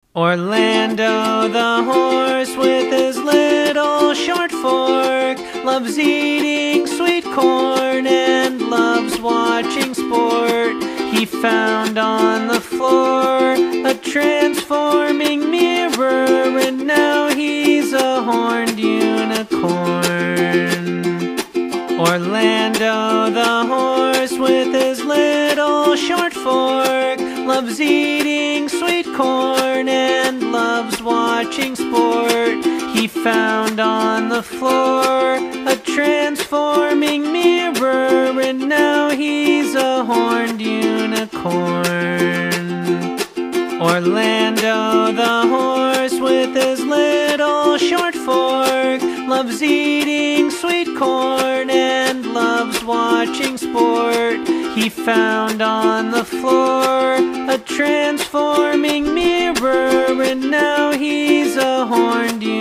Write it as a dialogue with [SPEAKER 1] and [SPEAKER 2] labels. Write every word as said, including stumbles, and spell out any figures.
[SPEAKER 1] Orlando the horse with his little short fork loves eating sweet corn and loves watching sport. He found on the floor a transforming mirror, and now he's a horned unicorn. Orlando the horse with his little short fork loves eating sweet corn and loves watching sport. He found on the floor a transforming mirror, and now he's a horned unicorn. Orlando the horse with his little short fork loves eating sweet corn and loves watching sport. He found on the floor a transforming mirror, and now he's a horned unicorn.